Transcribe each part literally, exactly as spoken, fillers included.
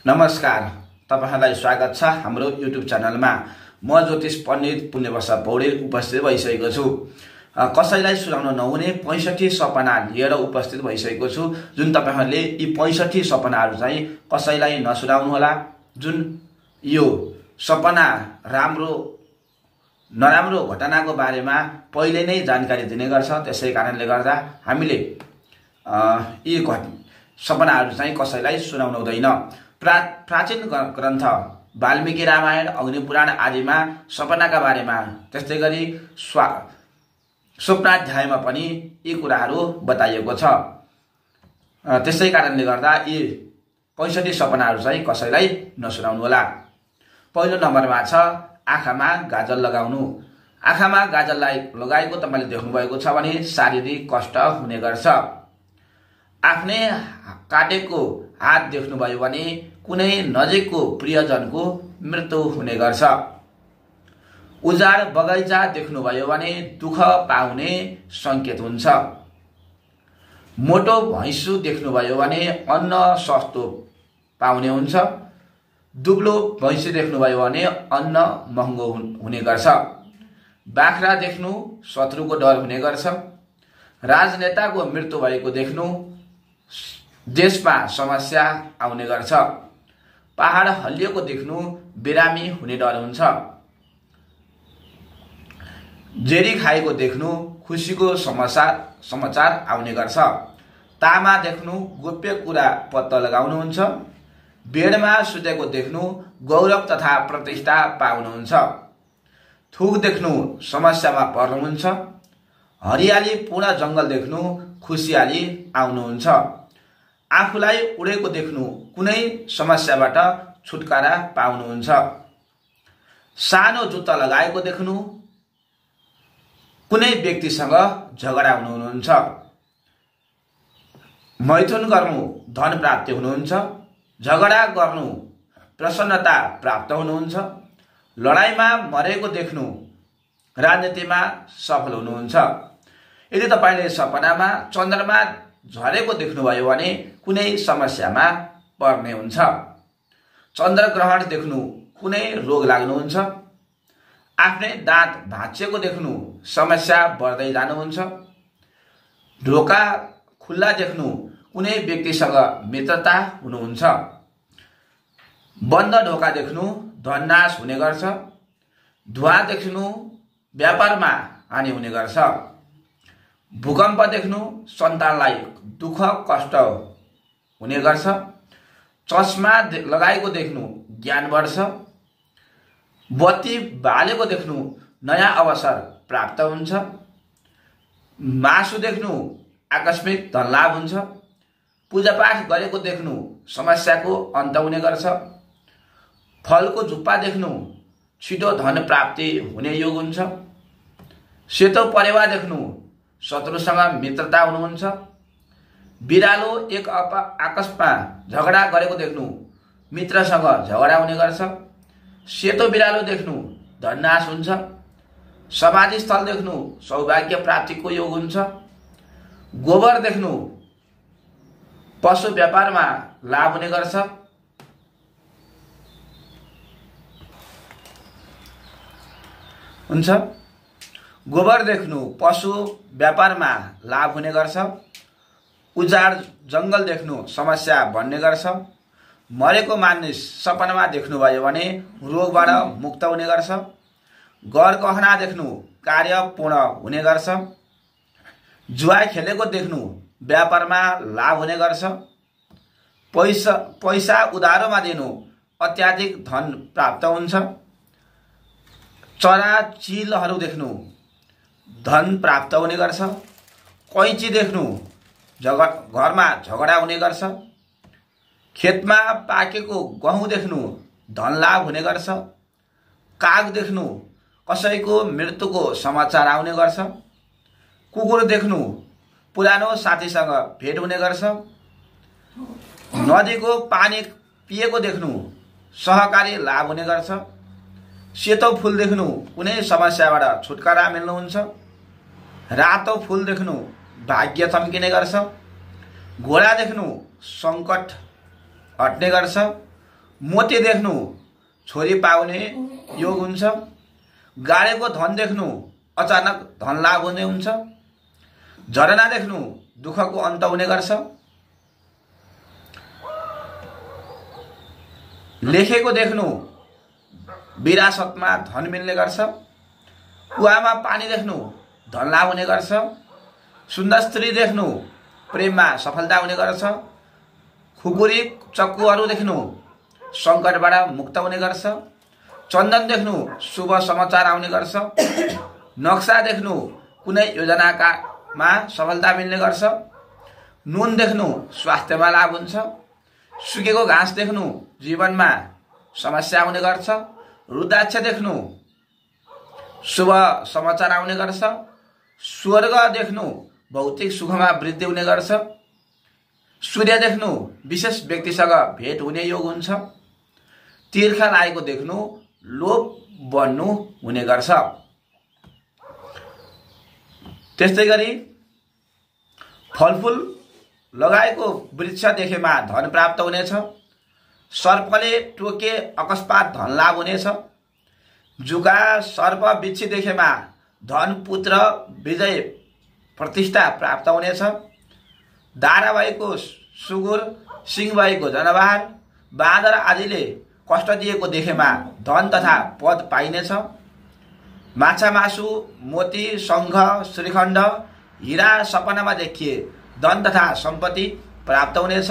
नमस्कार, तपाईहरुलाई स्वागत छ हाम्रो युट्युब च्यानलमा। म ज्योतिष पण्डित पुण्यप्रसाद पौडेल उपस्थित भइसकेको छु। कसैलाई सुनाउन नहुने पैँसठी सपना लिएर उपस्थित भइसकेको छु। जुन तपाईहरुले यी पैँसठी सपनाहरू चाहिँ कसैलाई नसुनाउनु होला। जुन यो सपना राम्रो नराम्रो घटनाको बारेमा पहिले नै जानकारी दिने गर्छ। त्यसै कारणले गर्दा हामीले यी सपनाहरू चाहिँ कसैलाई सुनाउनु हुँदैन। प्रा प्राचीन ग्रन्थ वाल्मीकि रामायण, अग्निपुराण आदिमा सपनाका बारेमा, त्यस्तै गरी स्वा स्वप्नाध्यायमा पनि यी कुराहरू बताइएको छ। त्यसै कारणले गर्दा यी पैँसठी सपनाहरू चाहिँ कसैलाई नसुनाउनु होला। पहिलो नम्बरमा छ आँखामा गाजल लगाउनु। आँखामा गाजल लगाएको तपाईले देख्नु भएको छ भने शारीरिक कष्ट हुने गर्छ। आफ्नै काटेको हात देख्नुभयो भने कुनै नजिकको प्रियजनको मृत्यु हुने गर्छ। उजाड बगैँचा देख्नुभयो भने दुःख पाउने संकेत हुन्छ। मोटो भैँसु देख्नुभयो भने अन्न सस्तो पाउने हुन्छ। दुब्लो भैँसी देख्नुभयो भने अन्न महँगो हुने गर्छ। बाख्रा देख्नु शत्रुको डर हुने गर्छ। राजनेताको मृत्यु भएको देख्नु देशमा समस्या आउने गर्छ। पहाड हल्लिएको देख्नु बिरामी हुने डर हुन्छ। जेरी खाएको देख्नु खुसीको समाचार समाचार आउने गर्छ। तामा देख्नु गोप्य कुरा पत्ता लगाउनुहुन्छ। बेडमा सुतेको देख्नु गौरव तथा प्रतिष्ठा पाउनुहुन्छ। थुक देख्नु समस्यामा पर्नुहुन्छ। हरियाली पूर्ण जंगल देख्नु खुसियाली आउनुहुन्छ। आफूलाई उडेको देख्नु कुनै समस्याबाट छुटकारा पाउनुहुन्छ। सानो जुत्ता लगाएको देख्नु कुनै व्यक्तिसँग झगडा हुनुहुन्छ। मैथुन गर्नु धन प्राप्ति हुनुहुन्छ। झगडा गर्नु प्रसन्नता प्राप्त हुनुहुन्छ। लडाईमा मरेको देख्नु राजनीतिमा सफल हुनुहुन्छ। यदि तपाईले सपनामा चन्द्रमा झरेको देख्नुभयो भने कुनै समस्यामा पर्ने हुन्छ। चन्द्र ग्रहण देख्नु कुनै रोग लाग्नुहुन्छ। आफ्नै दाँत भाँचिएको देख्नु समस्या बढ्दै जानुहुन्छ। ढोका खुल्ला देख्नु कुनै व्यक्तिसँग मित्रता हुनुहुन्छ। बन्द ढोका देख्नु धननाश हुने गर्छ। धुवा देख्नु व्यापारमा हानि हुने गर्छ। भूकम्प देख्नु सन्तानलाई दुःख कष्ट हुने गर्छ। चस्मा लगाएको देख्नु ज्ञान बढ्छ। बत्ती बालेको देख्नु नयाँ अवसर प्राप्त हुन्छ। मासु देख्नु आकस्मिक धनलाभ हुन्छ। पूजापाठ गरेको देख्नु समस्याको अन्त हुने गर्छ। फलको झुप्पा देख्नु छिटो धन प्राप्ति हुने योग हुन्छ। सेतो परेवा देख्नु शत्रुसँग मित्रता हुनुहुन्छ। बिरालो एक आपसमा झगडा गरेको देख्नु मित्रसँग झगडा हुने गर्छ। सेतो बिरालो देख्नु धननाश हुन्छ। समाधि स्थल देख्नु सौभाग्य प्राप्तिको योग हुन्छ। गोबर देख्नु पशु व्यापारमा लाभ हुने गर्छ। हुन्छ गोबर देख्नु पशु व्यापारमा लाभ हुने गर्छ। उजाड जंगल देख्नु समस्या बढ्ने गर्छ। मरेको मानिस सपनामा देख्नुभयो भने रोगबाट मुक्त हुने गर्छ। घर गहना देख्नु कार्य पूर्ण हुने गर्छ। जुवा खेलेको देख्नु व्यापारमा लाभ हुने गर्छ। पैसा पैसा उधारोमा दिनु अत्याधिक धन प्राप्त हुन्छ। चरा चिलहरू देख्नु धन प्राप्त हुने गर्छ। कैंची देख्नु झगडा घरमा झगडा हुने गर्छ। खेतमा पाकेको गहुँ देख्नु धन लाभ हुने गर्छ। काग देख्नु कसैको मृत्युको समाचार आउने गर्छ। कुकुर देख्नु पुरानो साथीसँग भेट हुने गर्छ। नदीको पानी पिएको देख्नु सहकारी लाभ हुने गर्छ। सेतो फूल देख्नु कुनै समस्याबाट छुटकारा मिल्नुहुन्छ। रातो फूल देख्नु भाग्य चम्किने गर्छ। घोडा देख्नु संकट हट्ने गर्छ। मोती देख्नु छोरी पाउने योग हुन्छ। गाडेको धन देख्नु अचानक धन लाभ हुने हुन्छ। झरना देख्नु दुःखको अन्त हुने गर्छ। लेखेको देख्नु विरासतमा धन मिल्ने गर्छ। कुवामा पानी देख्नु धन लाभ हुने गर्छ। सुन्दर स्त्री देख्नु प्रेममा सफलता हुने गर्छ। खुकुरी चक्कुहरू देख्नु सङ्कटबाट मुक्त हुने गर्छ। चन्दन देख्नु शुभ समाचार आउने गर्छ। नक्सा देख्नु कुनै योजनाकामा सफलता मिल्ने गर्छ। नुन देख्नु स्वास्थ्यमा लाभ हुन्छ। सुकेको घाँस देख्नु जीवनमा समस्या आउने गर्छ। रुद्राक्ष देख्नु शुभ समाचार आउने गर्छ। स्वर्ग देख्नु भौतिक सुखमा वृद्धि हुने गर्छ। सूर्य देख्नु विशेष व्यक्तिसँग भेट हुने योग हुन्छ। तीर्खा लागेको देख्नु लोभ बन्नु हुने गर्छ। त्यस्तै गरी फलफुल लगाएको वृक्ष देखेमा धन प्राप्त हुनेछ। सर्पले टोके अकस्मात धन लाभ हुनेछ। जुका सर्प बिच्छी देखेमा धन पुत्र विजय प्रतिष्ठा प्राप्त हुनेछ। दारा भएको सुँगुर सिंह भएको जनावर बाँदर आदिले कष्ट दिएको देखेमा धन तथा पद पाइनेछ। माछा मासु मोती शङ्ख श्रीखण्ड हीरा सपनामा देखिए धन तथा सम्पत्ति प्राप्त हुनेछ।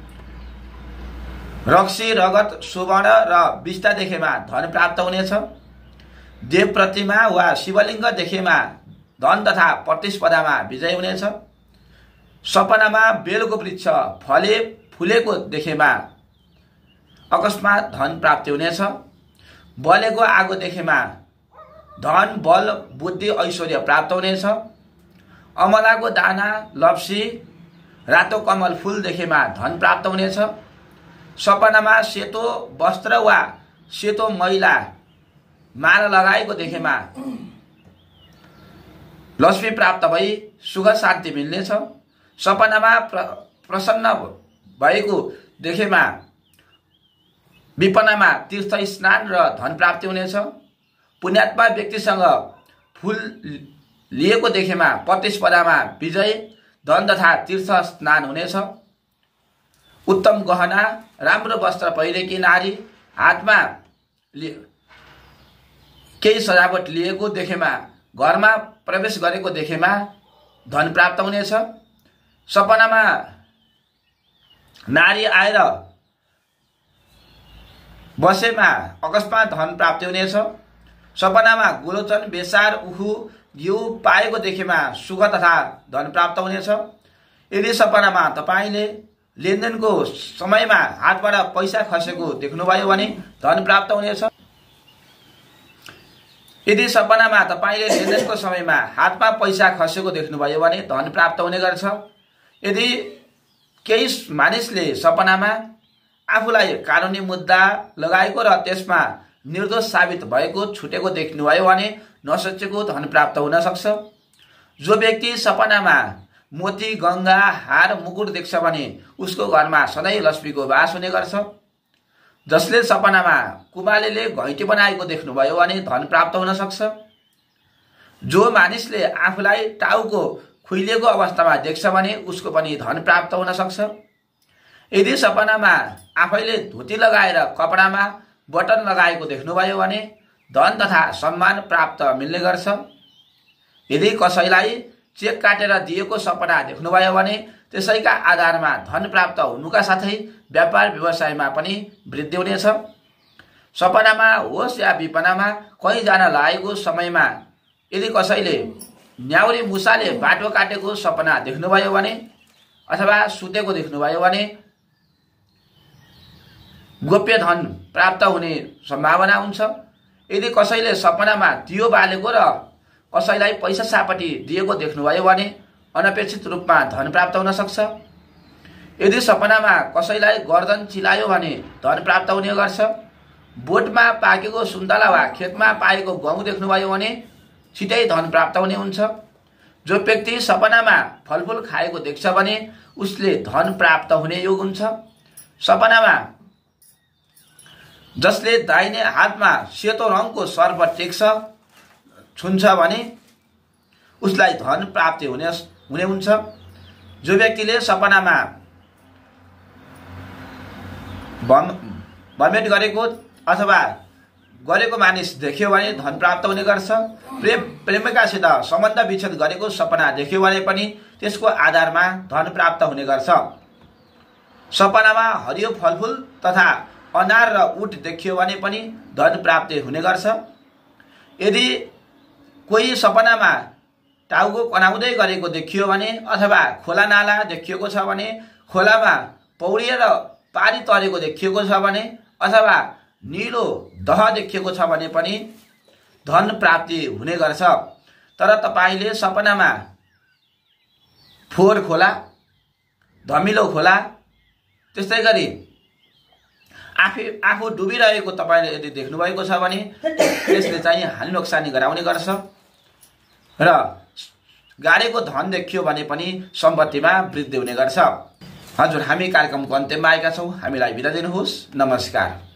रक्सी रगत सुवर्ण र विष्टा देखेमा धन प्राप्त हुनेछ। देव प्रतिमा वा शिवलिङ्ग देखेमा धन तथा प्रतिस्पर्धामा विजय हुनेछ। सपनामा बेलको वृक्ष फले फुलेको देखेमा अकस्मात धन प्राप्ति हुनेछ। बलेको आगो देखेमा धन बल बुद्धि ऐश्वर्य प्राप्त हुनेछ। अमलाको दाना लप्सी रातो कमल फूल देखेमा धन प्राप्त हुनेछ। सपनामा सेतो वस्त्र वा सेतो मैला माला लगाएको देखेमा लक्ष्मी प्राप्त भई सुख शान्ति मिल्नेछ। सपनामा प्र, प्रसन्न भएको देखेमा विपनामा तीर्थ स्नान र धन प्राप्ति हुनेछ। पुण्यात्मा व्यक्तिसँग फूल लिएको देखेमा प्रतिस्पर्धामा विजय धन तथा तीर्थ स्नान हुनेछ। उत्तम गहना राम्रो वस्त्र पहिरेकी नारी हातमा केही सजावट लिएको देखेमा घरमा प्रवेश गरेको देखेमा धन प्राप्त हुनेछ। सपनामा नारी आएर बसेमा अकस्मात धन प्राप्ति हुनेछ। सपनामा गोलोचन बेसार उखु घिउ पाएको देखेमा सुख तथा धन प्राप्त हुनेछ। यदि सपनामा तपाईले लेनदेनको समयमा हातबाट पैसा खसेको देख्नुभयो भने धन प्राप्त हुनेछ। यदि सपनामा तपाईले लेनदेनको समयमा हातमा पैसा खसेको देख्नुभयो भने धन प्राप्त हुने गर्छ। यदि केही मानिसले सपनामा आफूलाई कानुनी मुद्दा लगाएको र त्यसमा निर्दोष साबित भएको छुटेको देख्नुभयो भने नसोचेको धन प्राप्त हुन सक्छ। जो व्यक्ति सपनामा मोती गंगा हार मुकुट देख्छ भने उसको घरमा सधैँ लक्ष्मीको वास हुने गर्छ। जसले सपनामा कुमालेले घैँटी बनाएको देख्नुभयो भने धन प्राप्त हुन सक्छ। जो मानिसले आफूलाई टाउको खुइलिएको अवस्थामा देख्छ भने उसको पनि धन प्राप्त हुन सक्छ। यदि सपनामा आफैले धोती लगाएर कपडामा बटन लगाएको देख्नुभयो भने धन तथा सम्मान प्राप्त मिल्ने गर्छ। यदि कसैलाई चेक काटेर दिएको सपना देख्नुभयो भने त्यसैका आधारमा धन प्राप्त हुनुका साथै व्यापार व्यवसायमा पनि वृद्धि हुनेछ। सपनामा होस् या विपनामा कहीँ जान लागेको समयमा यदि कसैले न्याउरी मुसाले बाटो काटेको सपना देख्नुभयो भने अथवा सुतेको देख्नुभयो भने गोप्य धन प्राप्त हुने सम्भावना हुन्छ। यदि कसैले सपनामा दियो बालेको र कसैलाई पैसा सापटी दिएको देख्नुभयो भने अनपेक्षित रूपमा धन प्राप्त हुन सक्छ। यदि सपनामा कसैलाई गर्दन चिलायो भने धन प्राप्त हुने गर्छ। बोटमा पाकेको सुन्तला वा खेतमा पाएको गहुँ देख्नुभयो भने छिटै धन प्राप्त हुने हुन्छ। जो व्यक्ति सपनामा फलफुल खाएको देख्छ भने उसले धन प्राप्त हुने योग हुन्छ। सपनामा जसले दाहिने हातमा सेतो रङको सर्प टेक्छ छुन्छ भने उसलाई धन प्राप्ति हुने हुने हुन्छ। जो व्यक्तिले सपनामा भमिट गरेको अथवा गरेको मानिस देख्यो भने धन प्राप्त हुने गर्छ। प्रेम प्रेमिकासित सम्बन्ध विच्छेद गरेको सपना देख्यो भने पनि त्यसको आधारमा धन प्राप्त हुने गर्छ। सपनामा हरियो फलफुल तथा अनार र उट देखियो भने पनि धन प्राप्ति हुने गर्छ। यदि कोही सपनामा टाउको कनाउँदै गरेको देखियो भने अथवा खोला नाला देखिएको छ भने, खोलामा पौडिएर पानी तरेको देखिएको छ भने अथवा नीलो दह देखिएको छ भने पनि धन प्राप्ति हुने गर्छ। तर तपाईले सपनामा फोहोर खोला, धमिलो खोला, त्यस्तै गरी आफै आफू डुबिरहेको तपाईले यदि देख्नुभएको छ भने त्यसले चाहिँ हानि नोक्सानी गराउने गर्छ। र गाडेको धन देखियो भने पनि सम्पत्तिमा वृद्धि हुने गर्छ। हजुर, हामी कार्यक्रमको अन्त्यमा आएका छौँ। हामीलाई बिदा दिनुहोस्। नमस्कार।